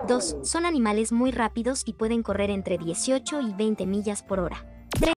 2. Son animales muy rápidos y pueden correr entre 18 y 20 millas por hora.